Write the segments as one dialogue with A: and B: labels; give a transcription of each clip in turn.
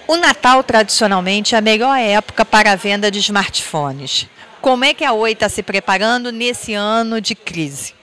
A: O Natal, tradicionalmente, é a melhor época para a venda de smartphones. Como é que a Oi está se preparando nesse ano de crise?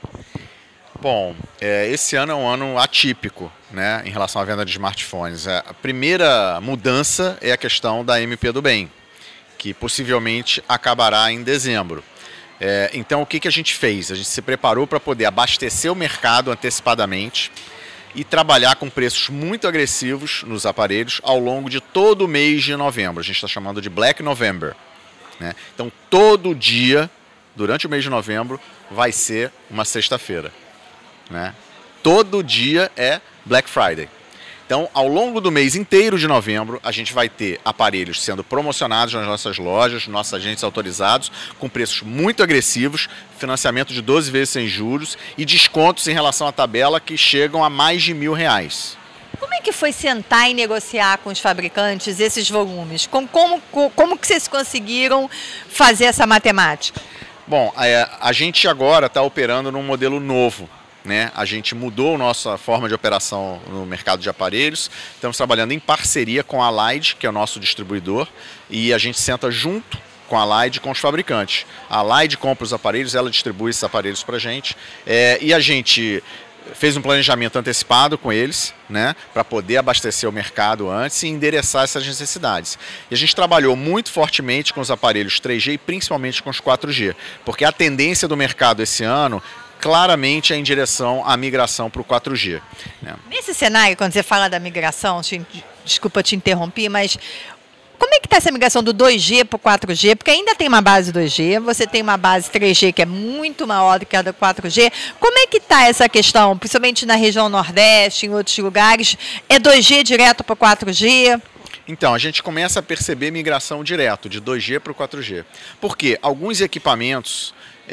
B: Bom, esse ano é um ano atípico, né, em relação à venda de smartphones. A primeira mudança é a questão da MP do Bem, que possivelmente acabará em dezembro. Então, o que a gente fez? A gente se preparou para poder abastecer o mercado antecipadamente e trabalhar com preços muito agressivos nos aparelhos ao longo de todo o mês de novembro. A gente está chamando de Black November, né? Então, todo dia, durante o mês de novembro, vai ser uma sexta-feira, né? Todo dia é Black Friday. Então, ao longo do mês inteiro de novembro, a gente vai ter aparelhos sendo promocionados nas nossas lojas, nossos agentes autorizados, com preços muito agressivos, financiamento de 12 vezes sem juros e descontos em relação à tabela que chegam a mais de R$ 1.000.
A: Como é que foi sentar e negociar com os fabricantes esses volumes? Como que vocês conseguiram fazer essa matemática?
B: Bom, a gente agora está operando num modelo novo, né? A gente mudou a nossa forma de operação no mercado de aparelhos, estamos trabalhando em parceria com a Allied, que é o nosso distribuidor, e a gente senta junto com a Allied, com os fabricantes. A Allied compra os aparelhos, ela distribui esses aparelhos para a gente, e a gente fez um planejamento antecipado com eles, né, para poder abastecer o mercado antes e endereçar essas necessidades. E a gente trabalhou muito fortemente com os aparelhos 3G e principalmente com os 4G, porque a tendência do mercado esse ano claramente é em direção à migração para o 4G. Né?
A: Nesse cenário, quando você fala da migração, desculpa te interromper, mas como é que está essa migração do 2G para o 4G? Porque ainda tem uma base 2G, você tem uma base 3G que é muito maior do que a do 4G. Como é que está essa questão, principalmente na região Nordeste, em outros lugares? É 2G direto para o 4G?
B: Então, a gente começa a perceber migração direto de 2G para o 4G. Porque alguns equipamentos,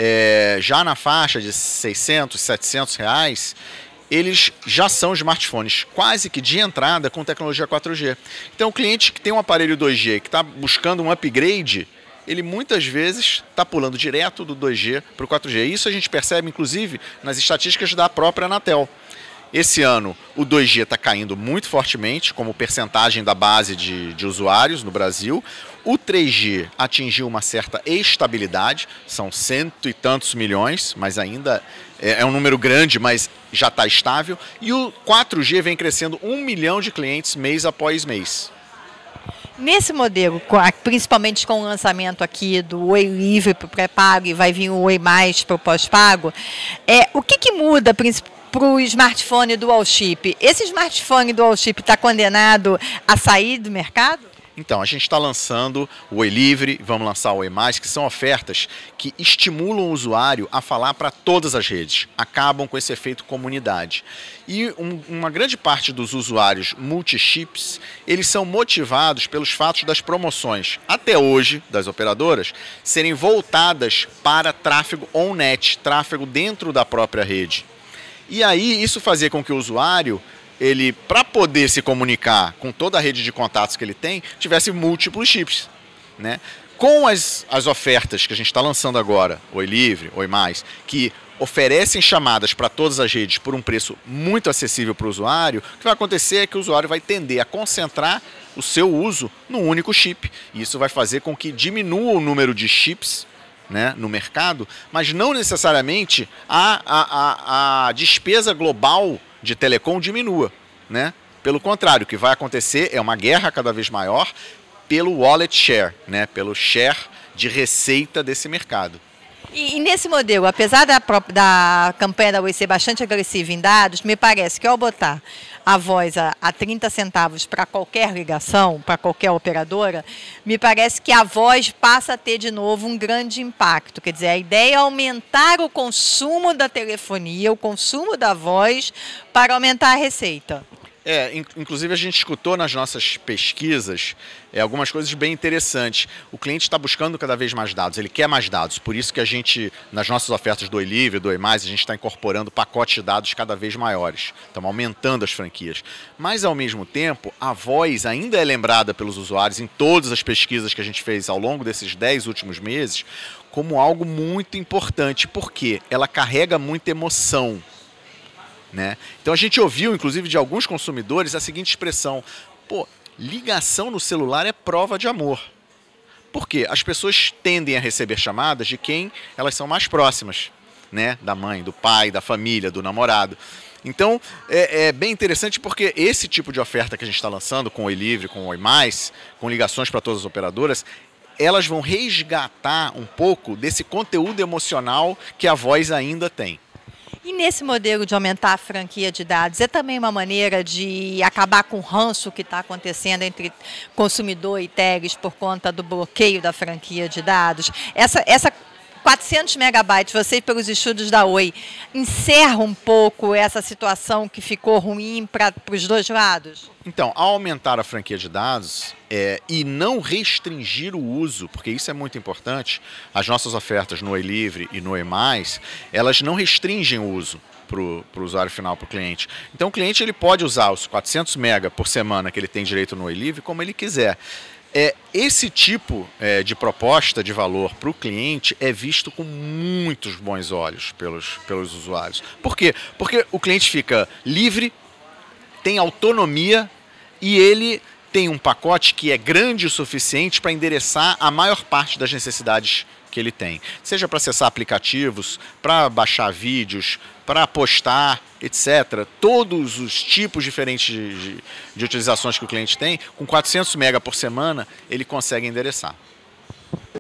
B: já na faixa de R$ 600, R$ 700, eles já são smartphones quase que de entrada com tecnologia 4G. Então, o cliente que tem um aparelho 2G que está buscando um upgrade, ele muitas vezes está pulando direto do 2G para o 4G. Isso a gente percebe, inclusive, nas estatísticas da própria Anatel. Esse ano, o 2G está caindo muito fortemente, como percentagem da base de usuários no Brasil. O 3G atingiu uma certa estabilidade, são cento e tantos milhões, mas ainda é um número grande, mas já está estável. E o 4G vem crescendo 1 milhão de clientes mês após mês.
A: Nesse modelo, principalmente com o lançamento aqui do Oi Livre para o pré-pago e vai vir o Oi Mais para o pós-pago, o que muda para o smartphone dual chip? Esse smartphone dual chip está condenado a sair do mercado?
B: Então, a gente está lançando o Oi Livre, vamos lançar o Oi Mais, que são ofertas que estimulam o usuário a falar para todas as redes, acabam com esse efeito comunidade. E uma grande parte dos usuários multi-chips, eles são motivados pelos fatos das promoções, até hoje, das operadoras, serem voltadas para tráfego on-net, tráfego dentro da própria rede. E aí, isso fazia com que o usuário, para poder se comunicar com toda a rede de contatos que ele tem, tivesse múltiplos chips, né? Com as ofertas que a gente está lançando agora, Oi Livre, Oi Mais, que oferecem chamadas para todas as redes por um preço muito acessível para o usuário, o que vai acontecer é que o usuário vai tender a concentrar o seu uso num único chip. E isso vai fazer com que diminua o número de chips, né, no mercado, mas não necessariamente a despesa global de telecom diminua, né? Pelo contrário, o que vai acontecer é uma guerra cada vez maior pelo wallet share, né? Pelo share de receita desse mercado.
A: E nesse modelo, apesar da campanha da Oi ser bastante agressiva em dados, me parece que ao botar a voz a 30 centavos para qualquer ligação, para qualquer operadora, me parece que a voz passa a ter de novo um grande impacto. Quer dizer, a ideia é aumentar o consumo da telefonia, o consumo da voz, para aumentar a receita.
B: Inclusive a gente escutou nas nossas pesquisas algumas coisas bem interessantes. O cliente está buscando cada vez mais dados, ele quer mais dados, por isso que a gente, nas nossas ofertas do Oi Livre, do Oi Mais, a gente está incorporando pacotes de dados cada vez maiores, estamos aumentando as franquias. Mas, ao mesmo tempo, a voz ainda é lembrada pelos usuários em todas as pesquisas que a gente fez ao longo desses 10 últimos meses como algo muito importante, porque ela carrega muita emoção. Né? Então a gente ouviu, inclusive, de alguns consumidores a seguinte expressão: pô, Ligação no celular é prova de amor. Por quê? As pessoas tendem a receber chamadas de quem elas são mais próximas, né? Da mãe, do pai, da família, do namorado. Então, é bem interessante porque esse tipo de oferta que a gente está lançando com o Oi Livre, com o Oi Mais, com ligações para todas as operadoras, elas vão resgatar um pouco desse conteúdo emocional que a voz ainda tem.
A: E nesse modelo de aumentar a franquia de dados, é também uma maneira de acabar com o ranço que está acontecendo entre consumidor e tags por conta do bloqueio da franquia de dados? Essa 400 megabytes, vocês pelos estudos da Oi, encerra um pouco essa situação que ficou ruim para os dois lados?
B: Então, ao aumentar a franquia de dados e não restringir o uso, porque isso é muito importante, as nossas ofertas no Oi Livre e no Oi Mais, elas não restringem o uso para o usuário final, para o cliente. Então, o cliente ele pode usar os 400 mega por semana que ele tem direito no Oi Livre como ele quiser. Esse tipo de proposta de valor para o cliente é visto com muitos bons olhos pelos usuários. Por quê? Porque o cliente fica livre, tem autonomia e ele tem um pacote que é grande o suficiente para endereçar a maior parte das necessidades que ele tem. Seja para acessar aplicativos, para baixar vídeos, para postar, etc. Todos os tipos diferentes de utilizações que o cliente tem, com 400 MB por semana, ele consegue endereçar.